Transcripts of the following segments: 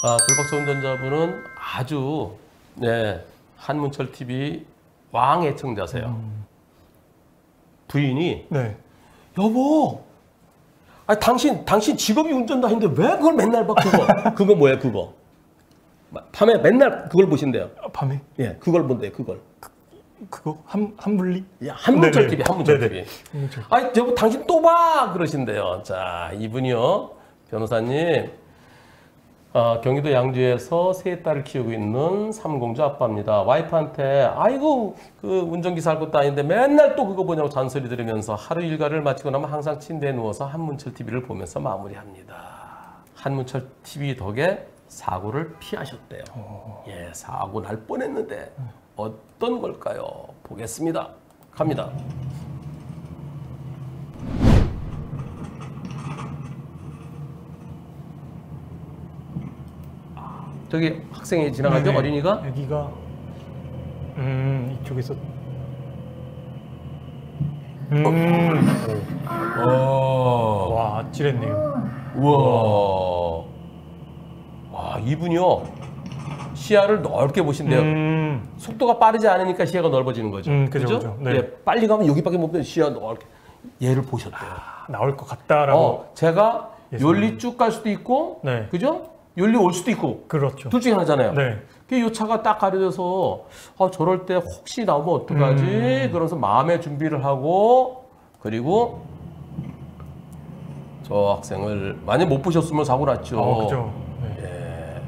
불박차 운전자분은 아주 한문철 TV 왕 애청자세요. 부인이 네. 여보, 아니, 당신 직업이 운전도 아닌데 왜 그걸 맨날 봐 그거? 그거 뭐야 그거? 밤에 맨날 그걸 보신대요. 밤에? 예, 그걸 본대요. 그걸. 그거 한물리? 야, 한문철 네네. TV, 한문철 네네. TV. 아니, 여보 당신 또 봐 그러신대요. 자, 이분이요, 변호사님. 경기도 양주에서 세 딸을 키우고 있는 삼공주 아빠입니다. 와이프한테 아이고 그 운전기사 할 것도 아닌데 맨날 또 그거 보냐고 잔소리 들으면서 하루 일과를 마치고 나면 항상 침대에 누워서 한문철 TV를 보면서 마무리합니다. 한문철 TV 덕에 사고를 피하셨대요. 예, 사고 날 뻔했는데 어떤 걸까요? 보겠습니다. 갑니다. 저기 학생이 지나가죠? 네네. 어린이가? 여기가 이쪽에서 와 아찔했네요. 우와. 와, 이분이요, 시야를 넓게 보신대요. 속도가 빠르지 않으니까 시야가 넓어지는 거죠. 그죠. 네. 예, 빨리 가면 여기밖에 못 보면 시야 넓게. 얘를 보셨대요. 나올 것 같다라고. 제가 예상. 요리 쭉 갈 수도 있고, 네. 그죠? 요리 올 수도 있고. 그렇죠. 둘 중에 하나잖아요. 네. 이 차가 딱 가려져서 저럴 때 혹시 나오면 어떡하지? 그러면서 마음의 준비를 하고, 그리고 저 학생을 많이 못 보셨으면 사고 났죠. 그죠. 네.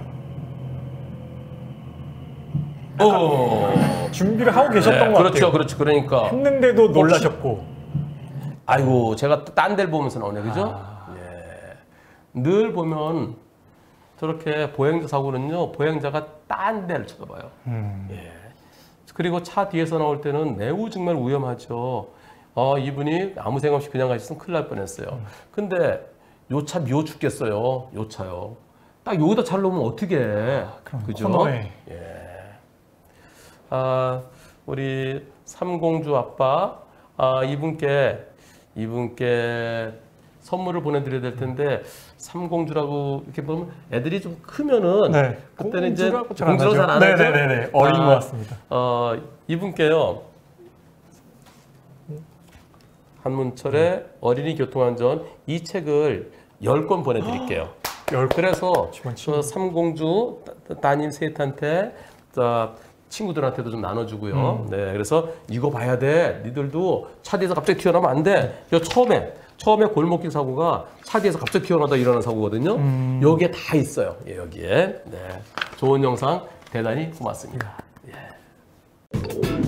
준비를 하고 계셨던 것 같아요. 그렇죠. 그러니까 했는데도 놀라셨고. 아이고, 제가 딴 데를 보면서 나오네, 그죠? 예. 늘 보면 저렇게 보행자 사고는요, 보행자가 딴 데를 쳐다봐요. 예. 그리고 차 뒤에서 나올 때는 매우 정말 위험하죠. 이분이 아무 생각 없이 그냥 가셨으면 큰일 날 뻔했어요. 근데 요 차 미워 죽겠어요. 요 차요. 딱 여기다 차를 놓으면 어떻게 해? 그죠? 코너에. 예. 우리 삼공주 아빠, 이분께 선물을 보내드려야 될 텐데, 삼공주라고 이렇게 보면 애들이 좀 크면은, 네. 그때는 이제 공주라고 공주로 잘 안 하죠. 네네네. 어린 것 같습니다. 이분께요, 한문철의 어린이 교통안전 이 책을 10권 보내드릴게요. 10권. 그래서 지금 저 삼공주 따님 셋한테, 친구들한테도 좀 나눠주고요. 네, 그래서 이거 봐야 돼. 니들도 차 뒤에서 갑자기 튀어나오면 안 돼. 이 처음에 골목길 사고가 차 뒤에서 갑자기 튀어나오다 일어나는 사고거든요. 여기에 다 있어요. 예, 여기에. 네, 좋은 영상 대단히 고맙습니다. 예.